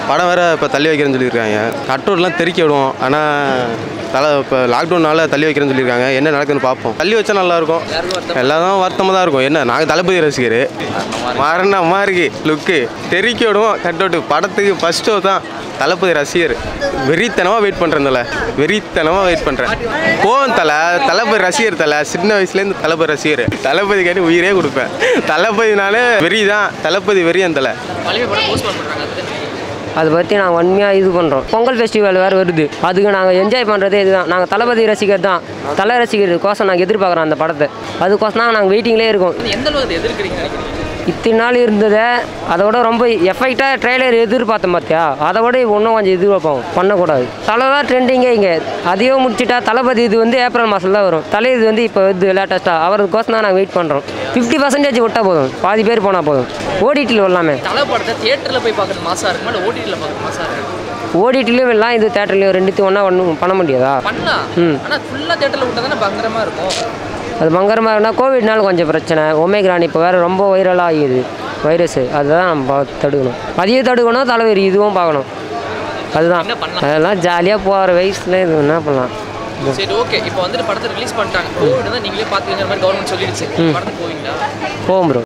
படம் வேறு இப்போ தள்ளி வைக்கிறேன்னு சொல்லியிருக்காங்க. கட்ரோட்லாம் தெறிக்க விடுவோம். ஆனால் இப்போ லாக்டவுனால தள்ளி வைக்கிறேன்னு சொல்லியிருக்காங்க. என்ன நடக்குதுன்னு பார்ப்போம். தள்ளி வச்சா நல்லாயிருக்கும். எல்லாரும் வருத்தமாக தான் இருக்கும். என்ன நாங்கள் தளபதி ரசிகர். மரண மாதிரி லுக்கு தெறிக்க விடுவோம். கட்ரோட்டு படத்துக்கு ஃபர்ஸ்ட் ஷோ தான். தளபதி ரசிகர் வெறித்தனமாக வெயிட் பண்ணுறேன். வெறித்தனமாக வெயிட் பண்ணுறேன். கோவம் தளபதி ரசிகர். சின்ன வயசுலேருந்து தளபதி ரசிகர். தளபதி காட்டி உயிரே கொடுப்பேன். தளபதினாலே வெறி தான். தளபதி வெறியன் தலை. அதை பற்றி நாங்கள் உண்மையாக இது பண்ணுறோம். பொங்கல் ஃபெஸ்டிவல் வேறு வருது. அதுக்கு நாங்கள் என்ஜாய் பண்ணுறதே இதுதான். நாங்கள் தளபதி ரசிகர் தான். தலை ரசிகருக்கோசம் நாங்கள் எதிர்பார்க்குறோம் அந்த படத்தை. அதுக்கோசம் தான் நாங்கள் வெயிட்டிங்லேயே இருக்கோம். எந்த அளவுக்கு எதிர்க்கிறீங்க? இத்தனை நாள் இருந்ததை அதோட ரொம்ப எஃபெக்டாக ட்ரெய்லர் எதிர்பார்த்தோம் பார்த்தியா, அதை விட இன்னும் கொஞ்சம் எதிர்பார்ப்போம். பண்ணக்கூடாது. தலை தான் ட்ரெண்டிங்கே இங்கே. அதையும் முடிச்சுட்டா தளபதி இது ஏப்ரல் மாதம் தான் வரும். தலை இது இப்போ லேட்டஸ்ட்டாக அவருக்கோசம் தான் நாங்கள் வெயிட் பண்ணுறோம். 50% விட்டால் போதும். பாதி பேர் போனால் போதும். ஓடிடியில் வரலாமே. தலை படத்தை தியேட்டரில் போய் பார்க்குறது மாசாக இருக்குமா இல்லை ஓடிடியில் பார்க்குறது மாசாக இருக்கும்? ஓடிடிலையும் வரலாம், இது தேட்டர்லையும் ரெண்டுத்தையும் ஒன்றா ஒன்றும் பண்ண முடியாதா? பண்ணலாம். ஆனால் ஃபுல்லாக தேட்டரில் விட்டால் தானே பயங்கரமாக இருக்கும். அது பயங்கரமாக இருந்தால் கோவிட்னால கொஞ்சம் பிரச்சனை. ஒமேக்ரான் இப்போ வேறு ரொம்ப வைரலாக ஆகிடுது வைரஸு. அதுதான் நம்ம தடுக்கணும். அதையும் தடுக்கணும். தலைவரி இதுவும் பார்க்கணும். அதுதான். அதெல்லாம் ஜாலியாக போகிற வயசில் இது என்ன பண்ணலாம். சரி, ஓகே. இப்போ படத்தை ரிலீஸ் பண்ணிட்டாங்க. கோவிட் தான் நீங்களே பார்த்துக்கிற மாதிரி கவர்மெண்ட் சொல்லிடுச்சு. படத்துக்கு போவீங்களா? போகும் ப்ரோ.